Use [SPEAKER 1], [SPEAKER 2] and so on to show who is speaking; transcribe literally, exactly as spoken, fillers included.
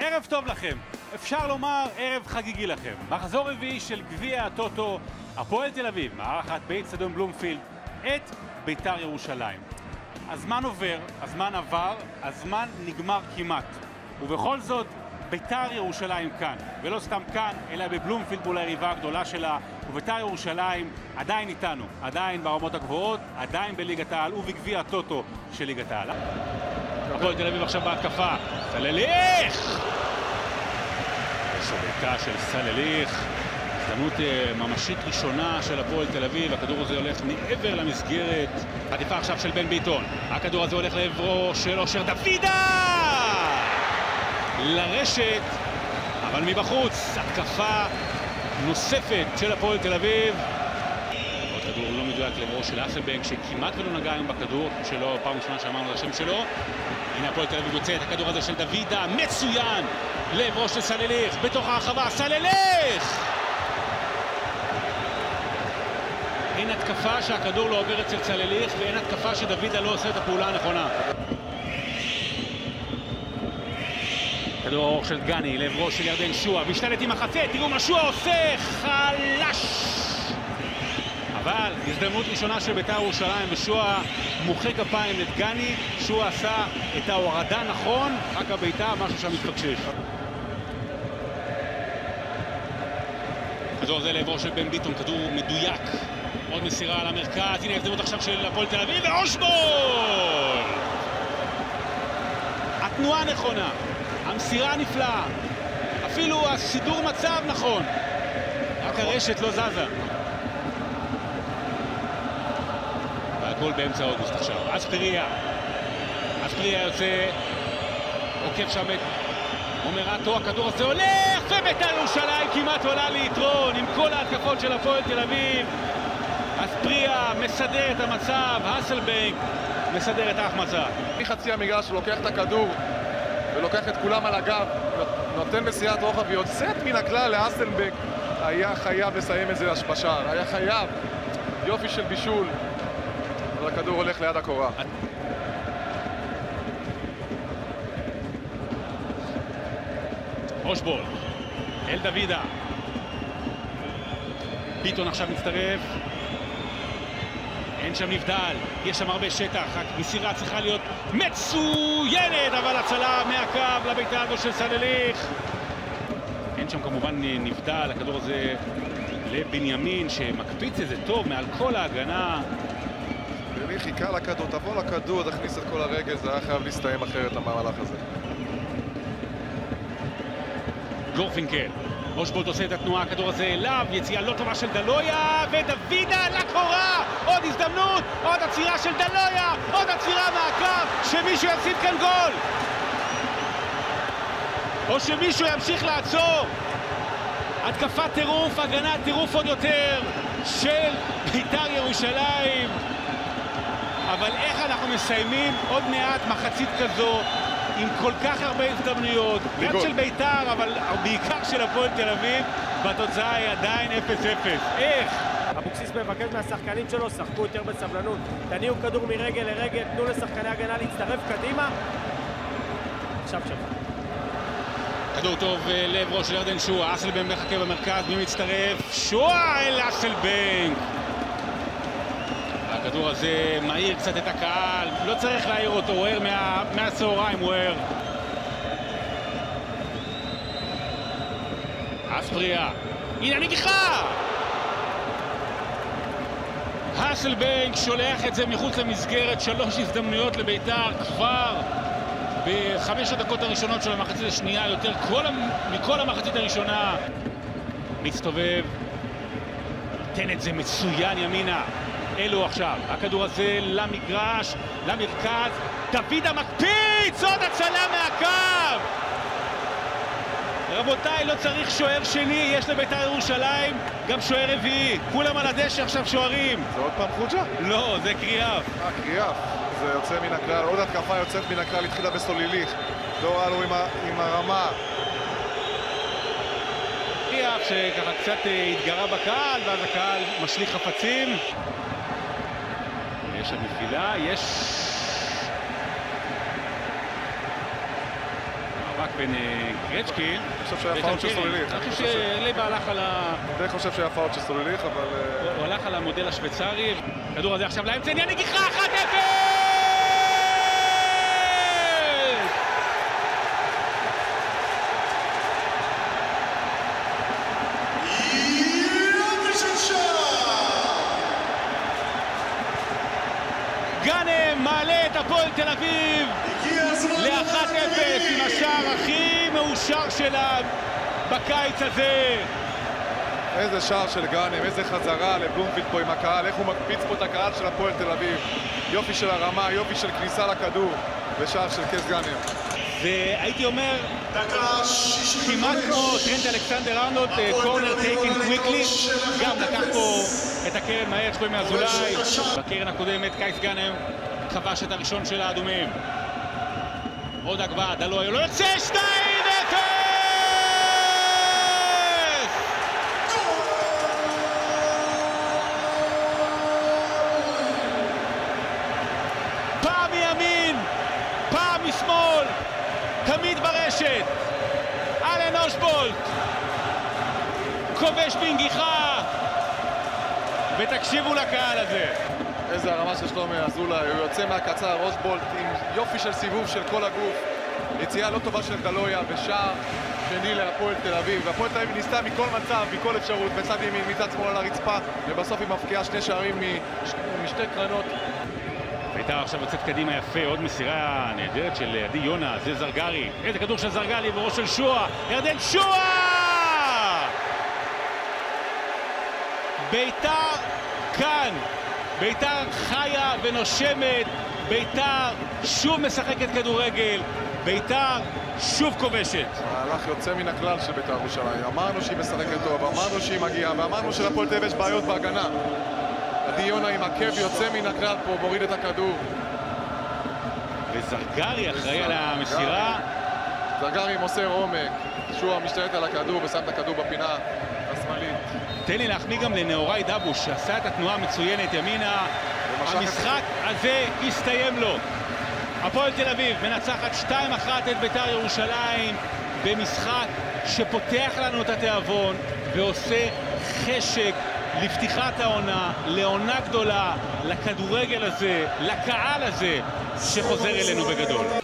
[SPEAKER 1] ערב טוב לכם, אפשר לומר ערב חגיגי לכם. מחזור רביעי של גביע הטוטו, הפועל תל אביב, מארחת באצטדיון בלומפילד את בית"ר ירושלים. הזמן עובר, הזמן עבר, הזמן נגמר כמעט. ובכל זאת, בית"ר ירושלים כאן, ולא סתם כאן, אלא בבלומפילד מול היריבה הגדולה שלה, ובית"ר ירושלים עדיין איתנו, עדיין ברמות הגבוהות, עדיין בליגת העל ובגביע הטוטו של ליגת העל. הפועל תל אביב עכשיו בהתקפה, סלליך! שביתה של סלליך, הזדמנות ממשית ראשונה של הפועל תל אביב, הכדור הזה הולך מעבר למסגרת, עדיפה עכשיו של בן ביטון, הכדור הזה הולך לעברו של אושר דוידה! לרשת, אבל מבחוץ, התקפה נוספת של הפועל תל אביב. עוד כדור לא מדויק לעברו של אסלבנק, שכמעט ולא נגע היום בכדור שלו, פעם ראשונה שאמרנו את השם שלו. הנה הפועל תל אביב יוצא את הכדור הזה של דוידה, מצוין! לעברו של סלליך, בתוך הרחבה, סלליך! אין התקפה שהכדור לא עובר אצל סלליך, ואין התקפה שדוידה לא עושה את הפעולה הנכונה. כדור ארוך של דגני, לעברו של ירדן שועה, משתלט עם החצה, תראו מה שועה עושה, חלש! אבל הזדמנות ראשונה של בית"ר ירושלים, ושועה מוחא כפיים לדגני, שועה עשה את ההורדה נכון, רק הבית"ר משהו שם מתפקשש. כדור זה לעברו של בן ביטון, כדור מדויק, עוד מסירה על המרכז, הנה הזדמנות עכשיו של הפועל תל אביב, ואושבול! התנועה נכונה, המסירה נפלאה, אפילו הסידור מצב נכון, רק הרשת לא זזה. והגול באמצע אוגוסט עכשיו, אספריה, אספריה יוצא, עוקב שם את אומרטו, הכדור הזה הולך, ובית"ר ירושלים כמעט עולה ליתרון עם כל ההתקפות של הפועל תל אביב. אספריה מסדר את המצב, אסלבנק מסדר את ההחמצה.
[SPEAKER 2] מחצי המגרש הוא לוקח את הכדור ולוקח את כולם על הגב, נותן מסירת רוחב ויוצאת מן הכלל לאסלבנק. היה חייב לסיים את זה בשער, היה חייב. יופי של בישול, אבל הכדור הולך ליד הקורה.
[SPEAKER 1] אושבול, אל דוידה. ביטון עכשיו מצטרף. אין שם נבדל, יש שם הרבה שטח, המסירה צריכה להיות מצוינת, אבל הצלה מהקו לביתה הזו של סלליך. אין שם כמובן נבדל, הכדור הזה לבנימין שמקפיץ את זה טוב מעל כל ההגנה.
[SPEAKER 2] בני חיכה לכדור, תבוא לכדור, תכניס את כל הרגל, זה היה חייב להסתיים אחרת המהלך הזה.
[SPEAKER 1] גורפינקל, אושבולט עושה את התנועה, הכדור הזה אליו, יציאה לא טובה של דלויה, ודוידה לקורה, עוד הזדמנות, עוד עצירה של דלויה, עוד עצירה מהקו, שמישהו יפסיד כאן גול! או שמישהו ימשיך לעצור. התקפת טירוף, הגנה טירוף עוד יותר של בית"ר ירושלים. אבל איך אנחנו מסיימים עוד מעט מחצית כזו עם כל כך הרבה הזדמנויות, גם של בית"ר, אבל בעיקר של הפועל תל אביב, והתוצאה היא עדיין אפס אפס. איך?
[SPEAKER 3] אבוקסיס מבקש מהשחקנים שלו, שחקו יותר בסבלנות, תניעו כדור מרגל לרגל, תנו לשחקני הגנה להצטרף קדימה. עכשיו שלך.
[SPEAKER 1] כדור טוב לעברו של ירדן שועה, אסלבנק מחכה במרכז, מי מצטרף? שועה אל אסלבנק! הכדור הזה מהיר קצת את הקהל, לא צריך להעיר אותו, הוא ער מה, מהצהריים, הוא ער. אספריה, הנה הנגיחה! אסלבנק שולח את זה מחוץ למסגרת, שלוש הזדמנויות לבית"ר כבר בחמש הדקות הראשונות של המחצית השנייה, יותר כל, מכל המחצית הראשונה. מסתובב, תן את זה מצוין ימינה. אלו עכשיו, הכדור הזה למגרש, למרכז, דוידה מקפיץ, עוד הצלה מהקו! רבותיי, לא צריך שוער שני, יש לבית"ר ירושלים גם שוער רביעי, כולם על הדשא עכשיו שוערים.
[SPEAKER 2] זה עוד פעם חוג'ה?
[SPEAKER 1] לא, זה קריאף.
[SPEAKER 2] אה, קריאף, זה יוצא מן הכלל, עוד התקפה יוצאת מן הכלל, התחילה בסוליליך, לא ראינו עם, עם הרמה.
[SPEAKER 1] קריאף שככה קצת התגרה בקהל, ואז הקהל משליך חפצים. יש הנפילה, יש... מאבק בין גרצ'קין.
[SPEAKER 2] אני חושב שהיה פאול של סולליך.
[SPEAKER 1] אני חושב שלייבה הלך על ה...
[SPEAKER 2] אני חושב שהיה פאול של סולליך, אבל...
[SPEAKER 1] הוא הלך על המודל השוויצרי. הכדור הזה עכשיו לאמצע, עניין נגיחה אחת אפס! גאנם מעלה את הפועל תל אביב ל-אחת אפס עם השער הכי מאושר שלה בקיץ הזה.
[SPEAKER 2] איזה שער של גאנם, איזה חזרה לבלומפילד פה עם הקהל, איך הוא מקפיץ פה את הקהל של הפועל תל אביב. יופי של הרמה, יופי של כניסה לכדור, ושער של קייס גאנם.
[SPEAKER 1] והייתי אומר, כמעט כמו טרנט אלכסנדר ארנולד, קורנר טייקינג קוויקלי, גם לקח פה את הקרן מהר, שלומי אזולאי. בקרן הקודמת קייס גאנם כבש את הראשון של האדומים. עוד הגבהה, דלוי, לא יוצא, שתיים אפס! פעם מימין, פעם משמאל, תמיד ברשת. אלן אושבולט כובש בנגיחה, ותקשיבו לקהל הזה.
[SPEAKER 2] איזה הרמה של שלומי אזולאי, הוא יוצא מהקצר, אושבולט עם יופי של סיבוב של כל הגוף. יציאה לא טובה של דלויה ושער שני להפועל תל אביב. והפועל תל אביב ניסתה מכל מצב, מכל אפשרות, בצד ימין, מצד שמאל על הרצפה, ובסוף היא מפקיעה שני שערים משתי קרנות.
[SPEAKER 1] בית"ר עכשיו יוצאת קדימה יפה, עוד מסירה נהדרת של עדי יונה, זה זרגרי. איזה כדור של זרגרי בראש של שועה, ירדן שועה! בית"ר כאן, בית"ר חיה ונושמת, בית"ר שוב משחקת כדורגל, בית"ר שוב כובשת.
[SPEAKER 2] מהלך יוצא מן הכלל של בית"ר ירושלים. אמרנו שהיא משחקת טוב, אמרנו שהיא מגיעה, ואמרנו שלפועל תל אביב יש בעיות בהגנה. עדי יונה עם עקב יוצא מן הכלל פה, מוריד את הכדור.
[SPEAKER 1] וזרגרי אחראי על המסירה.
[SPEAKER 2] זרגרי מוסר עומק, שועה משתלט על הכדור ושם את הכדור בפינה השמאלית.
[SPEAKER 1] תן לי להחמיא גם לנאורי דבוש, שעשה את התנועה המצוינת ימינה. המשחק הזה הסתיים לו. הפועל תל אביב מנצחת שתיים אחת את בית"ר ירושלים במשחק שפותח לנו את התיאבון ועושה חשק לפתיחת העונה, לעונה גדולה, לכדורגל הזה, לקהל הזה שחוזר אלינו בגדול.